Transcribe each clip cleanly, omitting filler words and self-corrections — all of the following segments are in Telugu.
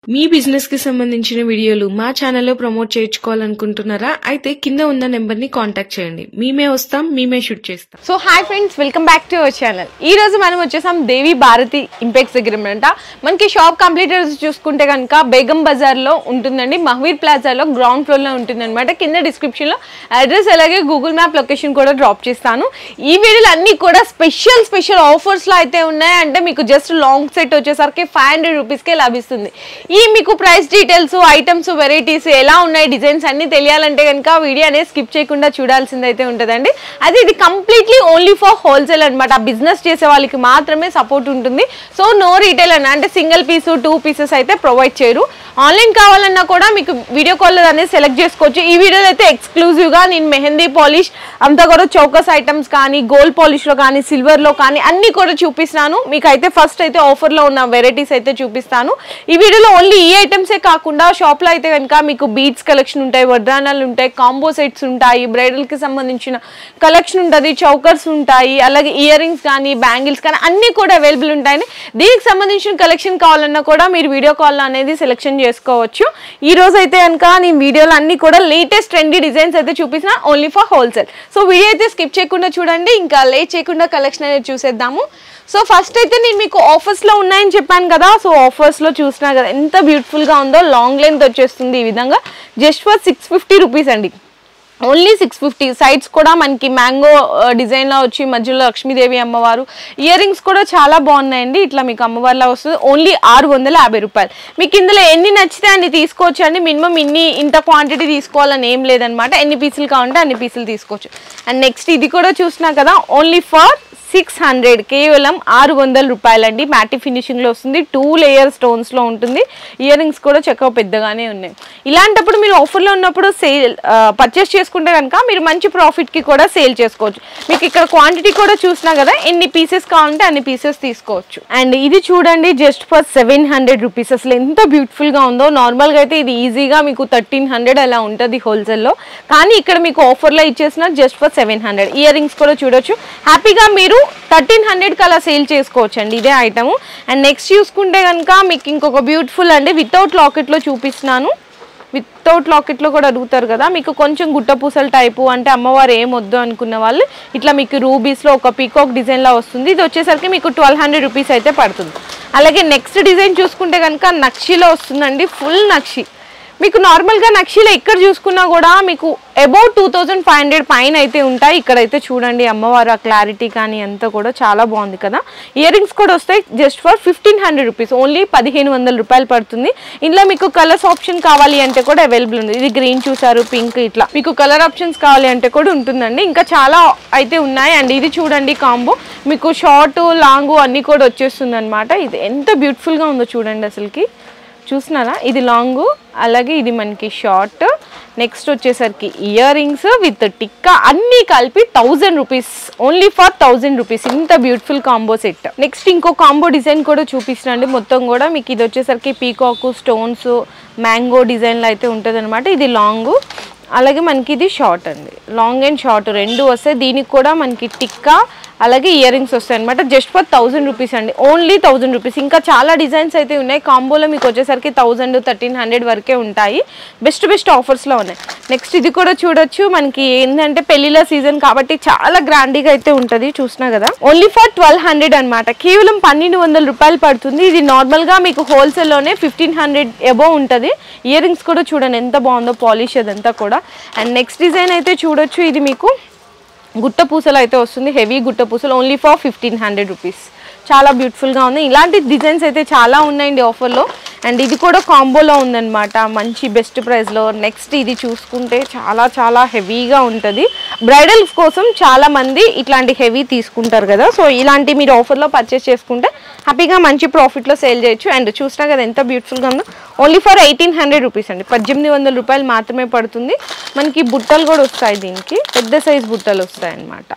మీ బిజినెస్ కి సంబంధించిన వీడియోలు మా ఛానల్లో ప్రమోట్ చేయించుకోవాలనుకుంటున్నారా? అయితే కింద ఉన్న నెంబర్ ని కాంటాక్ట్ చేయండి. మేమే వస్తాం, మేమే షూట్ చేస్తాం. So hi friends, welcome back to our channel. ఈ రోజు మనం వచ్చేసాం దేవి భారతి ఇంపెక్స్ దగ్గర అనమాట. మనకి షాప్ కంప్లీటర్స్ చూసుకుంటే కనుక బేగం బజార్ లో ఉంటుందండి. మహవీర్ ప్లాజాలో గ్రౌండ్ ఫ్లోర్ లో ఉంటుంది అనమాట. కింద డిస్క్రిప్షన్ లో అడ్రస్ అలాగే గూగుల్ మ్యాప్ లొకేషన్ కూడా డ్రాప్ చేస్తాను. ఈ వీడియోలు అన్ని కూడా స్పెషల్ ఆఫర్స్ లో అయితే ఉన్నాయి. అంటే మీకు జస్ట్ లాంగ్ సెట్ వచ్చేసరికి 500 రూపీస్కే లభిస్తుంది. ఈ మీకు ప్రైస్ డీటెయిల్స్, ఐటమ్స్, వెరైటీస్ ఎలా ఉన్నాయి, డిజైన్స్ అన్ని తెలియాలంటే కనుక వీడియో అనేది స్కిప్ చేయకుండా చూడాల్సింది అయితే ఉంటుందండి. అది ఇది కంప్లీట్లీ ఓన్లీ ఫర్ హోల్సేల్ అనమాట. బిజినెస్ చేసే వాళ్ళకి మాత్రమే సపోర్ట్ ఉంటుంది. సో నో రీటైల్ అన్న, అంటే సింగిల్ పీస్ 2 పీసెస్ అయితే ప్రొవైడ్ చేయరు. ఆన్లైన్ కావాలన్నా కూడా మీకు వీడియో కాల్ అనేది సెలెక్ట్ చేసుకోవచ్చు. ఈ వీడియోలో అయితే ఎక్స్క్లూజివ్ గా నేను మెహందీ పాలిష్ అంతా కూడా చౌకస్ ఐటమ్స్ కానీ, గోల్డ్ పాలిష్ లో కానీ, సిల్వర్ లో కానీ అన్ని కూడా చూపిస్తాను. మీకు అయితే ఫస్ట్ అయితే ఆఫర్ లో ఉన్న వెరైటీస్ అయితే చూపిస్తాను. ఈ వీడియోలో ఓన్లీ ఈ ఐటమ్సే కాకుండా షాప్ లో అయితే కనుక మీకు బీడ్స్ కలెక్షన్ ఉంటాయి, వడ్రానాలు ఉంటాయి, కాంబో సెట్స్ ఉంటాయి, బ్రైడల్ కి సంబంధించిన కలెక్షన్ ఉంటుంది, చౌకర్స్ ఉంటాయి, అలాగే ఇయర్ రింగ్స్ కానీ, బ్యాంగిల్స్ కానీ అన్ని కూడా అవైలబుల్ ఉంటాయి. దీనికి సంబంధించిన కలెక్షన్ కావాలన్నా కూడా మీరు వీడియో కాల్ అనేది సెలెక్షన్ చేసుకోవచ్చు. ఈ రోజు అయితే కనుక నేను వీడియోలో అన్ని కూడా లేటెస్ట్ ట్రెండీ డిజైన్స్ అయితే చూపిస్తున్నా, only for wholesale. So video అయితే స్కిప్ చేయకుండా చూడండి. ఇంకా లేట్ చేయకుండా కలెక్షన్ అనేది చూసేద్దాము. సో ఫస్ట్ అయితే నేను మీకు ఆఫర్స్ లో ఉన్నాయని చెప్పాను కదా. సో ఆఫర్స్ లో చూసినా కదా ఎంత బ్యూటిఫుల్ గా ఉందో. లాంగ్ లెంత్ వచ్చేస్తుంది ఈ విధంగా, జస్ట్ ఫర్ 650 రూపీస్ అండి. ఓన్లీ 650. సైడ్స్ కూడా మనకి మ్యాంగో డిజైన్ లో వచ్చి మధ్యలో లక్ష్మీదేవి అమ్మవారు, ఇయర్ రింగ్స్ కూడా చాలా బాగున్నాయండి. ఇట్లా మీకు అమ్మవారిలా వస్తుంది. ఓన్లీ 650 రూపాయలు. మీకు ఇందులో ఎన్ని నచ్చితే అన్ని తీసుకోవచ్చు అండి. మినిమం ఇంత క్వాంటిటీ తీసుకోవాలని ఏం లేదనమాట. ఎన్ని పీసులు కావాలంటే అన్ని పీసులు తీసుకోవచ్చు. అండ్ నెక్స్ట్ ఇది కూడా చూసినా కదా, ఓన్లీ ఫర్ 600, కేవలం 600 రూపాయలండి. మ్యాటి ఫినిషింగ్ లో వస్తుంది, 2 లేయర్ స్టోన్స్ లో ఉంటుంది. ఇయర్ రింగ్స్ కూడా చక్కగా పెద్దగానే ఉన్నాయి. ఇలాంటప్పుడు మీరు ఆఫర్లో ఉన్నప్పుడు పర్చేస్ చేసుకుంటే కనుక మీరు మంచి ప్రాఫిట్ కి కూడా సేల్ చేసుకోవచ్చు. మీకు ఇక్కడ క్వాంటిటీ కూడా చూసినా కదా, ఎన్ని పీసెస్ కావాలంటే అన్ని పీసెస్ తీసుకోవచ్చు. అండ్ ఇది చూడండి, జస్ట్ ఫర్ 700 రూపీస్. అసలు ఎంత బ్యూటిఫుల్ గా ఉందో. నార్మల్ గా అయితే ఇది ఈజీగా మీకు 1300 అలా ఉంటుంది హోల్సేల్లో, కానీ ఇక్కడ మీకు ఆఫర్ లో ఇచ్చేసిన జస్ట్ ఫర్ 700. ఇయర్ రింగ్స్ కూడా చూడొచ్చు. హ్యాపీగా మీరు 1300 అలా సేల్ చేసుకోవచ్చు అండి ఇదే ఐటమ్. అండ్ నెక్స్ట్ చూసుకుంటే కనుక మీకు ఇంకొక బ్యూటిఫుల్ అండి, వితౌట్ లాకెట్ లో చూపిస్తున్నాను. వితౌట్ లాకెట్ లో కూడా అడుగుతారు కదా, మీకు కొంచెం గుట్టపూసల టైపు, అంటే అమ్మవారు ఏం వద్దు అనుకున్న వాళ్ళు ఇట్లా మీకు రూబీస్ లో ఒక పీకాక్ డిజైన్ లా వస్తుంది. ఇది వచ్చేసరికి మీకు 1200 రూపీస్ అయితే పడుతుంది. అలాగే నెక్స్ట్ డిజైన్ చూసుకుంటే కనుక నక్షిలో వస్తుందండి, ఫుల్ నక్షి. మీకు నార్మల్గా నక్షిలో ఎక్కడ చూసుకున్నా కూడా మీకు అబౌట్ 2500 పైన అయితే ఉంటాయి. ఇక్కడైతే చూడండి అమ్మవారు ఆ క్లారిటీ కానీ అంతా కూడా చాలా బాగుంది కదా. ఇయర్ రింగ్స్ కూడా వస్తాయి, జస్ట్ ఫర్ 1500 రూపీస్. ఓన్లీ 1500 రూపాయలు పడుతుంది. ఇందులో మీకు కలర్స్ ఆప్షన్ కావాలి అంటే కూడా అవైలబుల్ ఉంది. ఇది గ్రీన్ చూసారు, పింక్, ఇట్లా మీకు కలర్ ఆప్షన్స్ కావాలి అంటే కూడా ఉంటుందండి. ఇంకా చాలా అయితే ఉన్నాయి. అండ్ ఇది చూడండి కాంబో, మీకు షార్ట్ లాంగ్ అన్ని కూడా వచ్చేస్తుంది అనమాట. ఇది ఎంత బ్యూటిఫుల్గా ఉందో చూడండి అసలుకి. చూస్తున్నారా, ఇది లాంగ్, అలాగే ఇది మనకి షార్ట్. నెక్స్ట్ వచ్చేసరికి ఇయర్ రింగ్స్ విత్ టిక్కా అన్నీ కలిపి 1000 రూపీస్, ఓన్లీ ఫర్ 1000 రూపీస్. ఇంత బ్యూటిఫుల్ కాంబో సెట్. నెక్స్ట్ ఇంకో కాంబో డిజైన్ కూడా చూపిస్తున్నాండి. మొత్తం కూడా మీకు ఇది వచ్చేసరికి పీకాక్, స్టోన్స్, మ్యాంగో డిజైన్లో అయితే ఉంటుంది అనమాట. ఇది లాంగ్, అలాగే మనకి ఇది షార్ట్ అండి. లాంగ్ అండ్ షార్ట్ రెండు వస్తాయి. దీనికి కూడా మనకి టిక్కా అలాగే ఇయర్ రింగ్స్ వస్తాయి అనమాట. జస్ట్ ఫర్ 1000 రూపీస్ అండి, ఓన్లీ 1000 రూపీస్. ఇంకా చాలా డిజైన్స్ అయితే ఉన్నాయి. కాంబోలో మీకు వచ్చేసరికి 1000, 1300 వరకే ఉంటాయి. బెస్ట్ ఆఫర్స్లో ఉన్నాయి. నెక్స్ట్ ఇది కూడా చూడొచ్చు. మనకి ఏంటంటే పెళ్లిళ్ళ సీజన్ కాబట్టి చాలా గ్రాండ్గా అయితే ఉంటుంది. చూసినా కదా, ఓన్లీ ఫర్ 1200 అనమాట. కేవలం 1200 రూపాయలు పడుతుంది. ఇది నార్మల్గా మీకు హోల్సేల్లోనే 1500 అబోవ్ ఉంటుంది. ఇయర్ రింగ్స్ కూడా చూడండి ఎంత బాగుందో, పాలిష్ అదంతా కూడా. అండ్ నెక్స్ట్ డిజైన్ అయితే చూడొచ్చు. ఇది మీకు గుట్ట పూసలు అయితే వస్తుంది, హెవీ గుట్ట పూసలు, ఓన్లీ ఫర్ 1500 రూపీస్. చాలా బ్యూటిఫుల్గా ఉంది. ఇలాంటి డిజైన్స్ అయితే చాలా ఉన్నాయండి ఆఫర్లో. అండ్ ఇది కూడా కాంబోలో ఉందన్నమాట, మంచి బెస్ట్ ప్రైస్లో. నెక్స్ట్ ఇది చూసుకుంటే చాలా హెవీగా ఉంటుంది. బ్రైడల్స్ కోసం చాలా మంది ఇట్లాంటి హెవీ తీసుకుంటారు కదా. సో ఇలాంటి మీరు ఆఫర్లో పర్చేస్ చేసుకుంటే హ్యాపీగా మంచి ప్రాఫిట్లో సేల్ చేయొచ్చు. అండ్ చూసినా కదా ఎంత బ్యూటిఫుల్గా ఉందో. ఓన్లీ ఫర్ 1800 రూపీస్ అండి, 1800 రూపాయలు మాత్రమే పడుతుంది. మనకి బుట్టలు కూడా వస్తాయి, దీనికి పెద్ద సైజ్ బుట్టలు వస్తాయి అన్నమాట.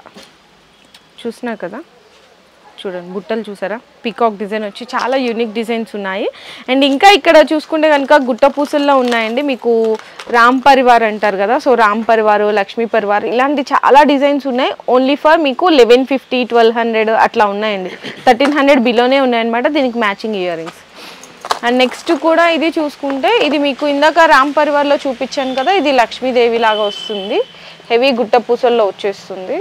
చూసినా కదా, చూడండి బుట్టలు చూసారా, పీకాక్ డిజైన్ వచ్చి చాలా యూనిక్ డిజైన్స్ ఉన్నాయి. అండ్ ఇంకా ఇక్కడ చూసుకుంటే కనుక గుట్ట పూసల్లో ఉన్నాయండి. మీకు రామ్ పరివార్ అంటారు కదా, సో రామ్ పరివార్, లక్ష్మీ పరివార్ ఇలాంటి చాలా డిజైన్స్ ఉన్నాయి. ఓన్లీ ఫర్ మీకు 1150, 1200 అట్లా ఉన్నాయండి. 1300 బిలోనే ఉన్నాయన్నమాట. దీనికి matching earrings. And next కూడా ఇది చూసుకుంటే ఇది మీకు ఇందాక రామ్ పరివార్లో చూపించాను కదా, ఇది లక్ష్మీదేవి లాగా వస్తుంది, హెవీ గుట్ట పూసల్లో వచ్చేస్తుంది.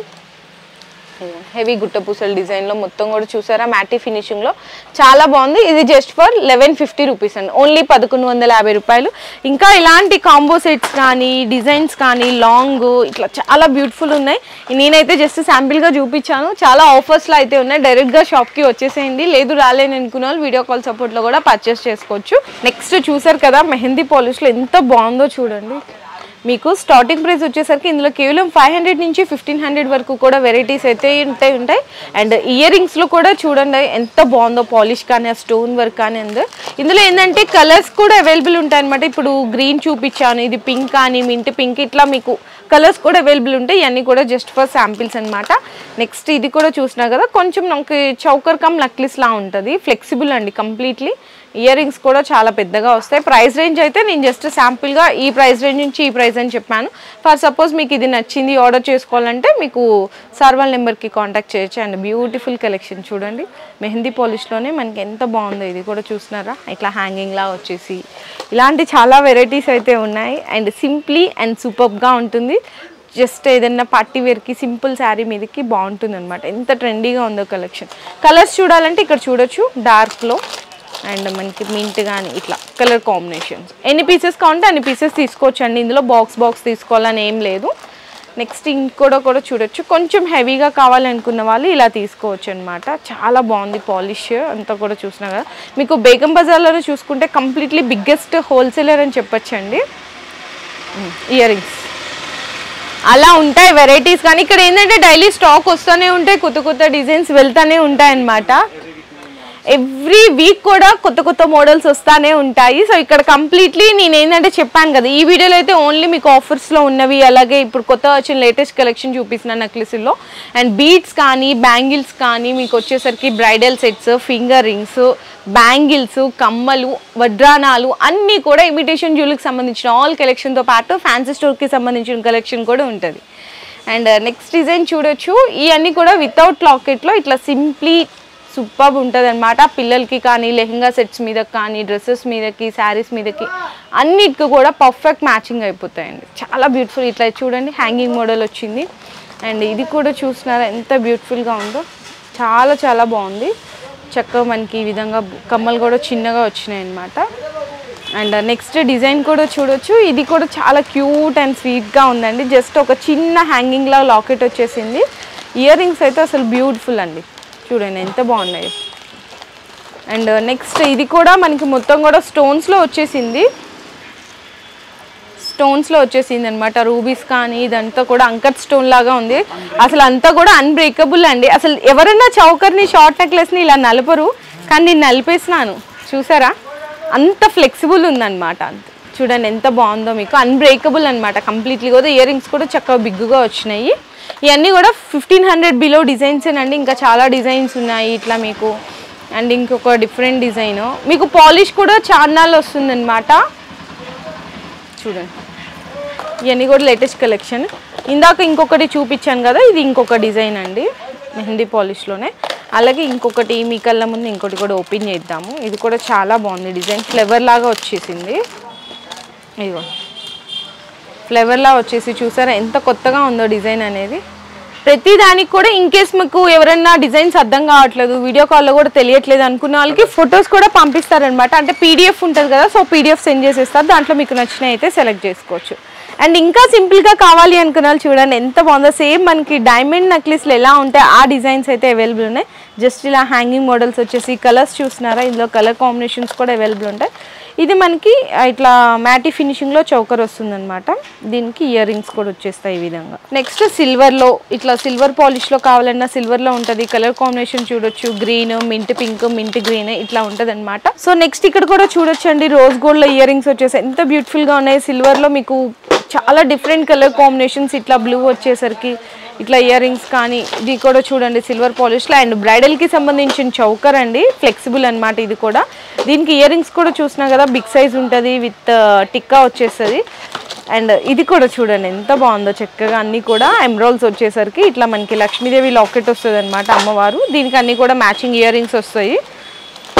హెవీ గుట్ట పూసల డిజైన్లో మొత్తం కూడా చూసారా, మ్యాటీ ఫినిషింగ్లో చాలా బాగుంది. ఇది జస్ట్ ఫర్ 1150 రూపీస్ అండి, ఓన్లీ 1150 రూపాయలు. ఇంకా ఇలాంటి కాంబో సెట్స్ కానీ డిజైన్స్ కానీ లాంగ్ ఇట్లా చాలా బ్యూటిఫుల్ ఉన్నాయి. నేనైతే జస్ట్ శాంపిల్గా చూపించాను, చాలా ఆఫర్స్లో అయితే ఉన్నాయి. డైరెక్ట్గా షాప్కి వచ్చేసేయండి, లేదు రాలేని అనుకున్న వాళ్ళు వీడియో కాల్ సపోర్ట్లో కూడా పర్చేస్ చేసుకోవచ్చు. నెక్స్ట్ చూసారు కదా మెహందీ పాలిష్లో ఎంత బాగుందో చూడండి. మీకు స్టార్టింగ్ ప్రైస్ వచ్చేసరికి ఇందులో కేవలం 500 నుంచి 1500 వరకు కూడా వెరైటీస్ అయితే ఉంటాయి. అండ్ ఇయర్ రింగ్స్లో కూడా చూడండి ఎంత బాగుందో, పాలిష్ కానీ ఆ స్టోన్ వర్క్ కానీ ఉంది. ఇందులో ఏంటంటే కలర్స్ కూడా అవైలబుల్ ఉంటాయి అనమాట. ఇప్పుడు గ్రీన్ చూపించాను, ఇది పింక్ కానీ మింట్ పింక్, ఇట్లా మీకు కలర్స్ కూడా అవైలబుల్ ఉంటాయి. ఇవన్నీ కూడా జస్ట్ ఫర్ శాంపిల్స్ అనమాట. నెక్స్ట్ ఇది కూడా చూసినా కదా, కొంచెం నాకు చౌకర్ కమ్ నక్లిస్ లా ఉంటుంది, ఫ్లెక్సిబుల్ అండి కంప్లీట్లీ. ఇయర్ రింగ్స్ కూడా చాలా పెద్దగా వస్తాయి. ప్రైస్ రేంజ్ అయితే నేను జస్ట్ శాంపిల్గా ఈ ప్రైస్ రేంజ్ నుంచి ఈ ప్రైస్ అని చెప్పాను. ఫర్ సపోజ్ మీకు ఇది నచ్చింది ఆర్డర్ చేసుకోవాలంటే మీకు సార్ వాళ్ళ నెంబర్కి కాంటాక్ట్ చేయొచ్చు. అండ్ బ్యూటిఫుల్ కలెక్షన్ చూడండి, మెహందీ పాలిష్లోనే మనకి ఎంత బాగుందో. ఇది కూడా చూస్తున్నారా, ఇట్లా హ్యాంగింగ్లా వచ్చేసి ఇలాంటి చాలా వెరైటీస్ అయితే ఉన్నాయి. అండ్ సింప్లీ అండ్ సూపర్గా ఉంటుంది. జస్ట్ ఏదైనా పార్టీ వేర్కి సింపుల్ శారీ మీదకి బాగుంటుంది అనమాట. ఎంత ట్రెండీగా ఉందో కలెక్షన్. కలర్స్ చూడాలంటే ఇక్కడ చూడొచ్చు, డార్క్లో అండ్ మనకి మింట్ కానీ ఇట్లా కలర్ కాంబినేషన్స్. ఎన్ని పీసెస్ కావాలంటే అన్ని పీసెస్ తీసుకోవచ్చు అండి, ఇందులో బాక్స్ తీసుకోవాలని ఏం లేదు. నెక్స్ట్ ఇంకోటి కూడా చూడొచ్చు, కొంచెం హెవీగా కావాలనుకున్న వాళ్ళు ఇలా తీసుకోవచ్చు అనమాట. చాలా బాగుంది పాలిష్ అంతా కూడా చూసినా కదా. మీకు బేగం బజార్లో చూసుకుంటే కంప్లీట్లీ బిగ్గెస్ట్ హోల్సేలర్ అని చెప్పొచ్చండి. ఇయర్ రింగ్స్ అలా ఉంటాయి వెరైటీస్, కానీ ఇక్కడ ఏంటంటే డైలీ స్టాక్ వస్తూనే ఉంటాయి, కొత్త డిజైన్స్ వెళ్తూనే ఉంటాయి అన్నమాట. ఎవ్రీ వీక్ కూడా కొత్త మోడల్స్ వస్తూనే ఉంటాయి. సో ఇక్కడ కంప్లీట్లీ నేను ఏంటంటే చెప్పాను కదా, ఈ వీడియోలో అయితే ఓన్లీ మీకు ఆఫర్స్లో ఉన్నవి, అలాగే ఇప్పుడు కొత్త వచ్చిన లేటెస్ట్ కలెక్షన్ చూపిస్తున్నాను నెక్లెస్లో. అండ్ బీడ్స్ కానీ బ్యాంగిల్స్ కానీ మీకు వచ్చేసరికి bridal sets, finger rings, bangles, కమ్మలు, వడ్రానాలు అన్నీ కూడా ఇమిటేషన్ జ్యువెలరీకి సంబంధించిన ఆల్ కలెక్షన్తో పాటు ఫ్యాన్సీ స్టోర్కి సంబంధించిన కలెక్షన్ కూడా ఉంటుంది. అండ్ నెక్స్ట్ డిజైన్ చూడొచ్చు, ఇవన్నీ కూడా వితౌట్ లాకెట్లో ఇట్లా సింప్లీ సూపర్ ఉంటుంది అనమాట. పిల్లలకి కానీ లెహంగా సెట్స్ మీద కానీ డ్రెస్సెస్ మీదకి శారీస్ మీదకి అన్నిటికీ కూడా పర్ఫెక్ట్ మ్యాచింగ్ అయిపోతాయండి. చాలా బ్యూటిఫుల్. ఇట్లా చూడండి హ్యాంగింగ్ మోడల్ వచ్చింది. అండ్ ఇది కూడా చూస్తున్నారా ఎంత బ్యూటిఫుల్గా ఉందో, చాలా బాగుంది. చక్కగా మనకి ఈ విధంగా కమ్మలు కూడా చిన్నగా వచ్చినాయి అనమాట. అండ్ నెక్స్ట్ డిజైన్ కూడా చూడొచ్చు, ఇది కూడా చాలా క్యూట్ అండ్ స్వీట్గా ఉందండి. జస్ట్ ఒక చిన్న హ్యాంగింగ్లా లాకెట్ వచ్చేసింది. ఇయర్ రింగ్స్ అయితే అసలు బ్యూటిఫుల్ అండి, చూడండి ఎంత బాగున్నాయి. అండ్ నెక్స్ట్ ఇది కూడా మనకి మొత్తం కూడా స్టోన్స్లో వచ్చేసింది అనమాట. రూబీస్ కానీ ఇదంతా కూడా అంకట్ స్టోన్ లాగా ఉంది. అసలు అంతా కూడా అన్బ్రేకబుల్ అండి. అసలు ఎవరైనా చౌకర్ని షార్ట్ నెక్లెస్ని ఇలా నలపరు, కానీ నేను నలిపేసినాను చూసారా, అంత ఫ్లెక్సిబుల్ ఉందన్నమాట. చూడండి ఎంత బాగుందో, మీకు అన్బ్రేకబుల్ అనమాట కంప్లీట్లీ. కూడా ఇయర్ రింగ్స్ కూడా చక్కగా బిగ్గుగా వచ్చినాయి. ఇవన్నీ కూడా 1500 బిలో డిజైన్స్ అండి. ఇంకా చాలా డిజైన్స్ ఉన్నాయి ఇట్లా మీకు. అండ్ ఇంకొక డిఫరెంట్ డిజైన్ మీకు పాలిష్ కూడా చార్నాల్ వస్తుంది అనమాట. చూడండి ఇవన్నీ కూడా లేటెస్ట్ కలెక్షన్. ఇందాక ఇంకొకటి చూపించాను కదా, ఇది ఇంకొక డిజైన్ అండి మెహందీ పాలిష్లోనే. అలాగే ఇంకొకటి మీ కళ్ళ ముందు ఇంకోటి కూడా ఓపెన్ చేద్దాము. ఇది కూడా చాలా బాగుంది డిజైన్, ఫ్లేవర్ లాగా వచ్చేసింది. ఇదిగో ఫ్లేవర్లా వచ్చేసి చూసారా ఎంత కొత్తగా ఉందో డిజైన్ అనేది. ప్రతి దానికి కూడా ఇన్ కేస్ మీకు ఎవరైనా డిజైన్స్ అర్థం కావట్లేదు, వీడియో కాల్లో కూడా తెలియట్లేదు అనుకున్న వాళ్ళకి ఫొటోస్ కూడా పంపిస్తారనమాట. అంటే పీడిఎఫ్ ఉంటుంది కదా, సో పీడిఎఫ్ సెండ్ చేసేస్తారు, దాంట్లో మీకు నచ్చినవి అయితే సెలెక్ట్ చేసుకోవచ్చు. అండ్ ఇంకా సింపుల్గా కావాలి అనుకున్న వాళ్ళు చూడండి ఎంత బాగుందో. సేమ్ మనకి డైమండ్ నెక్లెస్లు ఎలా ఉంటాయి ఆ డిజైన్స్ అయితే అవైలబుల్ ఉన్నాయి. జస్ట్ ఇలా హ్యాంగింగ్ మోడల్స్ వచ్చేసి కలర్స్ చూస్తున్నారా, ఇందులో కలర్ కాంబినేషన్స్ కూడా అవైలబుల్ ఉంటాయి. ఇది మనకి ఇట్లా మ్యాటీ ఫినిషింగ్లో చౌకర్ వస్తుందన్నమాట. దీనికి ఇయర్ రింగ్స్ కూడా వచ్చేస్తాయి ఈ విధంగా. నెక్స్ట్ సిల్వర్లో ఇట్లా సిల్వర్ పాలిష్లో కావాలన్నా సిల్వర్లో ఉంటుంది. కలర్ కాంబినేషన్ చూడొచ్చు, green, mint pink, mint green ఇట్లా ఉంటుంది అనమాట. సో నెక్స్ట్ ఇక్కడ కూడా చూడొచ్చండి, రోజ్ గోల్డ్లో ఇయర్ రింగ్స్ వచ్చేసి ఎంత బ్యూటిఫుల్గా ఉన్నాయి. సిల్వర్లో మీకు చాలా డిఫరెంట్ కలర్ కాంబినేషన్స్, ఇట్లా బ్లూ వచ్చేసరికి ఇట్లా ఇయర్ రింగ్స్ కానీ ఇది కూడా చూడండి సిల్వర్ పాలిష్లో. అండ్ బ్రైడల్కి సంబంధించిన చౌకర్ అండి, ఫ్లెక్సిబుల్ అనమాట ఇది కూడా. దీనికి ఇయర్ రింగ్స్ కూడా చూసినా కదా బిగ్ సైజ్ ఉంటుంది, విత్ టిక్కా వచ్చేస్తుంది. అండ్ ఇది కూడా చూడండి ఎంత బాగుందో, చక్కగా అన్నీ కూడా ఎమ్రాల్స్ వచ్చేసరికి ఇట్లా మనకి లక్ష్మీదేవి లాకెట్ వస్తుంది అనమాట అమ్మవారు. దీనికి అన్నీ కూడా మ్యాచింగ్ ఇయర్ రింగ్స్ వస్తాయి.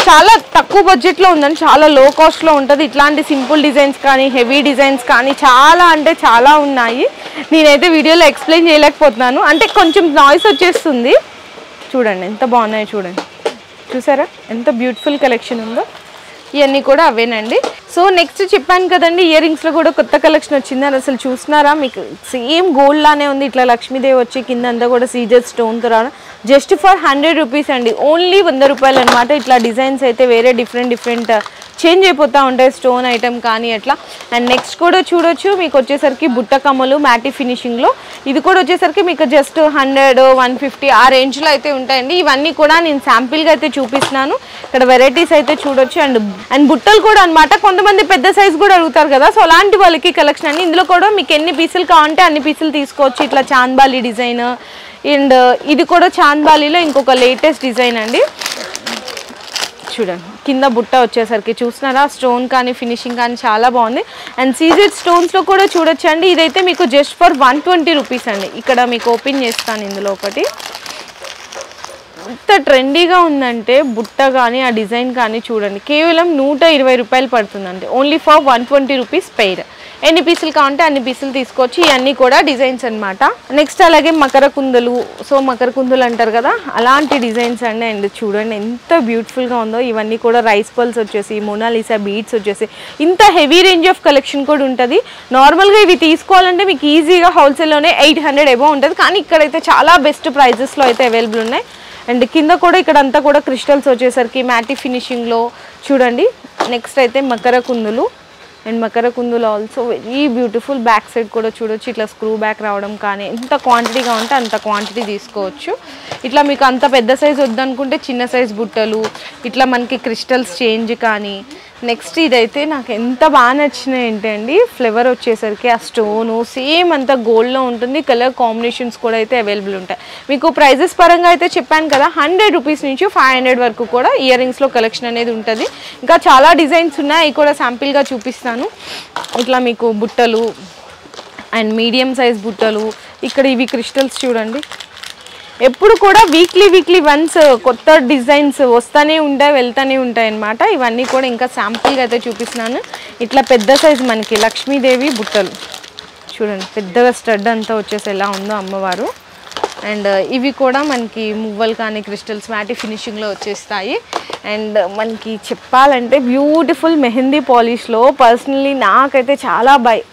చాలా తక్కువ బడ్జెట్ లో ఉందండి, చాలా లో కాస్ట్ లో ఉంటుంది. ఇట్లాంటి సింపుల్ డిజైన్స్ కానీ హెవీ డిజైన్స్ కానీ చాలా అంటే చాలా ఉన్నాయి. నేనైతే వీడియోలో ఎక్స్ప్లెయిన్ చేయలేకపోతున్నాను, అంటే కొంచెం నాయిస్ వచ్చేస్తుంది. చూడండి ఎంత బాగున్నాయో చూడండి, చూసారా ఎంత బ్యూటిఫుల్ కలెక్షన్ ఉందో. ఇవన్నీ కూడా అవేనండి. సో నెక్స్ట్ చెప్పాను కదండి, ఇయర్ రింగ్స్లో కూడా కొత్త కలెక్షన్ వచ్చింది. అని అసలు చూస్తున్నారా, మీకు సేమ్ గోల్డ్ లానే ఉంది. ఇట్లా లక్ష్మీదేవి వచ్చి కింద అంతా కూడా సీజర్ స్టోన్తో రావడం. జస్ట్ ఫర్ 100 రూపీస్ అండి, ఓన్లీ 100 రూపాయలు అనమాట. ఇట్లా డిజైన్స్ అయితే వేరే డిఫరెంట్ చేంజ్ అయిపోతూ ఉంటాయి, స్టోన్ ఐటమ్ కానీ అట్లా. అండ్ నెక్స్ట్ కూడా చూడొచ్చు, మీకు వచ్చేసరికి బుట్ట కమ్మలు మ్యాటీ ఫినిషింగ్లో. ఇది కూడా వచ్చేసరికి మీకు జస్ట్ 100, 150 ఆ రేంజ్లో అయితే ఉంటాయండి. ఇవన్నీ కూడా నేను శాంపిల్గా అయితే చూపిస్తున్నాను. ఇక్కడ వెరైటీస్ అయితే చూడొచ్చు. అండ్ బుట్టలు కూడా అనమాట, కొంతమంది పెద్ద సైజ్ కూడా అడుగుతారు కదా, సో అలాంటి వాళ్ళకి కలెక్షన్ అండి. ఇందులో కూడా మీకు ఎన్ని పీసులు కావాలంటే అన్ని పీసులు తీసుకోవచ్చు. ఇట్లా చాంద్బాలి డిజైన్, అండ్ ఇది కూడా చాంద్బాలిలో ఇంకొక లేటెస్ట్ డిజైన్ అండి. చూడండి కింద బుట్ట వచ్చేసరికి చూస్తున్నారా, స్టోన్ కానీ ఫినిషింగ్ కానీ చాలా బాగుంది. అండ్ సీజెడ్ స్టోన్స్లో కూడా చూడొచ్చండి. ఇదైతే మీకు జస్ట్ ఫర్ 120 రూపీస్ అండి. ఇక్కడ మీకు ఓపెన్ చేస్తాను, ఇందులో ఒకటి ఎంత ట్రెండీగా ఉందంటే బుట్ట కానీ ఆ డిజైన్ కానీ చూడండి, కేవలం 120 రూపాయలు పడుతుందండి. Only for 120 rupees pair. ఎన్ని పీసులు కావాలంటే అన్ని పీసులు తీసుకోవచ్చు. ఇవన్నీ కూడా డిజైన్స్ అనమాట. నెక్స్ట్ అలాగే మకర కుందలు, సో మకర కుందలు అంటారు కదా, అలాంటి డిజైన్స్ అండి. అండ్ చూడండి ఎంత బ్యూటిఫుల్గా ఉందో. ఇవన్నీ కూడా రైస్ పల్స్ వచ్చేసి, మోనాలిసా బీడ్స్ వచ్చేసి, ఇంత హెవీ రేంజ్ ఆఫ్ కలెక్షన్ కూడా ఉంటుంది. నార్మల్గా ఇవి తీసుకోవాలంటే మీకు ఈజీగా హోల్సేల్లోనే 800 అబౌవ్ ఉంటుంది, కానీ ఇక్కడైతే చాలా బెస్ట్ ప్రైజెస్లో అయితే అవైలబుల్ ఉన్నాయి. అండ్ కింద కూడా ఇక్కడ అంతా కూడా క్రిస్టల్స్ వచ్చేసరికి మ్యాటీ ఫినిషింగ్లో చూడండి. నెక్స్ట్ అయితే మకర కుందులు, అండ్ మకర కుందులు also very beautiful. Back side కూడా చూడొచ్చు, ఇట్లా స్క్రూ బ్యాక్ రావడం కానీ, ఎంత క్వాంటిటీగా ఉంటే అంత క్వాంటిటీ తీసుకోవచ్చు. ఇట్లా మీకు అంత పెద్ద సైజ్ వద్దనుకుంటే చిన్న సైజ్ బుట్టలు, ఇట్లా మనకి క్రిస్టల్స్ చేంజ్ కానీ. నెక్స్ట్ ఇదైతే నాకు ఎంత బాగా నచ్చినాయి ఏంటండి, ఫ్లేవర్ వచ్చేసరికి ఆ స్టోను సేమ్ అంతా గోల్డ్లో ఉంటుంది. కలర్ కాంబినేషన్స్ కూడా అయితే అవైలబుల్ ఉంటాయి. మీకు ప్రైజెస్ పరంగా అయితే చెప్పాను కదా, 100 రూపీస్ నుంచి 500 వరకు కూడా ఇయర్ రింగ్స్లో కలెక్షన్ అనేది ఉంటుంది. ఇంకా చాలా డిజైన్స్ ఉన్నాయి, అవి కూడా శాంపిల్గా చూపిస్తాను. ఇట్లా మీకు బుట్టలు అండ్ మీడియం సైజ్ బుట్టలు. ఇక్కడ ఇవి క్రిస్టల్స్ చూడండి, ఎప్పుడు కూడా వీక్లీ వన్స్ కొత్త డిజైన్స్ వస్తూనే ఉంటాయి, వెళ్తూనే ఉంటాయి అన్నమాట. ఇవన్నీ కూడా ఇంకా శాంపుల్గా అయితే చూపిస్తున్నాను. ఇట్లా పెద్ద సైజు మనకి లక్ష్మీదేవి బుట్టలు చూడండి, పెద్దగా స్టడ్ అంతా వచ్చేసి ఎలా ఉందో అమ్మవారు. అండ్ ఇవి కూడా మనకి మువ్వలు కానీ క్రిస్టల్స్ మ్యాటీ ఫినిషింగ్లో వచ్చేస్తాయి. అండ్ మనకి చెప్పాలంటే బ్యూటిఫుల్ మెహందీ పాలిష్లో పర్సనలీ నాకైతే చాలా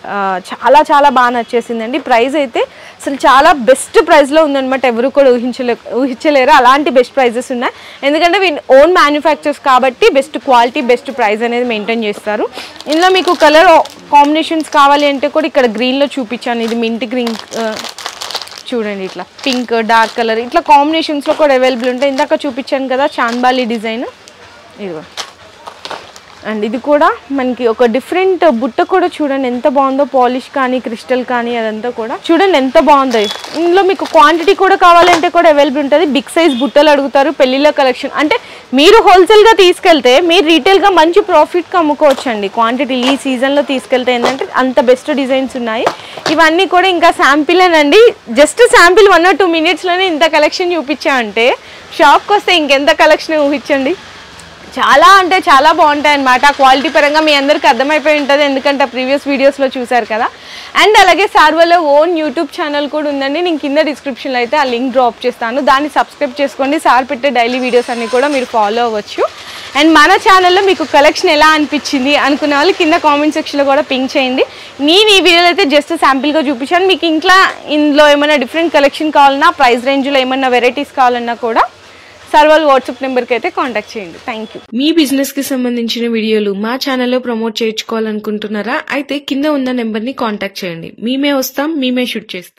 బాగా నచ్చేసిందండి. ప్రైస్ అయితే అసలు చాలా బెస్ట్ ప్రైస్లో ఉందన్నమాట. ఎవరు కూడా ఊహించలేరు, అలాంటి బెస్ట్ ప్రైజెస్ ఉన్నాయి. ఎందుకంటే ఓన్ మ్యానుఫ్యాక్చర్స్ కాబట్టి బెస్ట్ క్వాలిటీ బెస్ట్ ప్రైస్ అనేది మెయింటైన్ చేస్తారు. ఇందులో మీకు కలర్ కాంబినేషన్స్ కావాలి అంటే కూడా ఇక్కడ గ్రీన్లో చూపించాను. ఇది మింట్ గ్రీన్ చూడండి, ఇట్లా పింక్ డార్క్ కలర్ ఇట్లా కాంబినేషన్స్లో కూడా అవైలబుల్ ఉంటాయి. ఇందాక చూపించాను కదా చాంద్బాలి డిజైన్, ఇదిగో. అండ్ ఇది కూడా మనకి ఒక డిఫరెంట్ బుట్ట కూడా చూడండి ఎంత బాగుందో, పాలిష్ కానీ క్రిస్టల్ కానీ అదంతా కూడా చూడండి ఎంత బాగుందో. ఇందులో మీకు క్వాంటిటీ కూడా కావాలంటే కూడా అవైలబుల్ ఉంటుంది. బిగ్ సైజ్ బుట్టలు అడుగుతారు, పెళ్ళిళ్ళ కలెక్షన్ అంటే మీరు హోల్సేల్గా తీసుకెళ్తే మీరు రీటైల్గా మంచి ప్రాఫిట్కి అమ్ముకోవచ్చు అండి. క్వాంటిటీ ఈ సీజన్లో తీసుకెళ్తే ఏంటంటే అంత బెస్ట్ డిజైన్స్ ఉన్నాయి. ఇవన్నీ కూడా ఇంకా శాంపిలేనండి, జస్ట్ శాంపిల్ 1 or 2 minutesలోనే ఇంత కలెక్షన్ చూపించామంటే షాప్కి వస్తే ఇంకెంత కలెక్షన్ ఊహించండి. చాలా అంటే చాలా బాగుంటాయి అన్నమాట. క్వాలిటీ పరంగా మీ అందరికీ అర్థమైపోయి ఉంటుంది, ఎందుకంటే ప్రీవియస్ వీడియోస్లో చూసారు కదా. అండ్ అలాగే సార్వలో ఓన్ యూట్యూబ్ ఛానల్ కూడా ఉందండి, నేను కింద డిస్క్రిప్షన్లో అయితే ఆ లింక్ డ్రాప్ చేస్తాను, దాన్ని సబ్స్క్రైబ్ చేసుకోండి. సార్ పెట్టే డైలీ వీడియోస్ అన్ని కూడా మీరు ఫాలో అవ్వచ్చు. అండ్ మన ఛానల్లో మీకు కలెక్షన్ ఎలా అనిపించింది అనుకునే వాళ్ళు కింద కామెంట్ సెక్షన్లో కూడా పింక్ చేయండి. నేను ఈ వీడియోలో అయితే జస్ట్ శాంపిల్గా చూపించాను. మీకు ఇంకా ఇందులో ఏమైనా డిఫరెంట్ కలెక్షన్ కావాలన్నా, ప్రైస్ రేంజ్లో ఏమైనా వెరైటీస్ కావాలన్నా కూడా సార్ వాళ్ళు వాట్సాప్ నెంబర్కి అయితే కాంటాక్ట్ చేయండి. Thank you. మీ బిజినెస్ కి సంబంధించిన వీడియోలు మా ఛానల్లో ప్రమోట్ చేయించుకోవాలనుకుంటున్నారా? అయితే కింద ఉన్న నెంబర్ ని కాంటాక్ట్ చేయండి. మేమే వస్తాం, మేమే షూట్ చేస్తాం.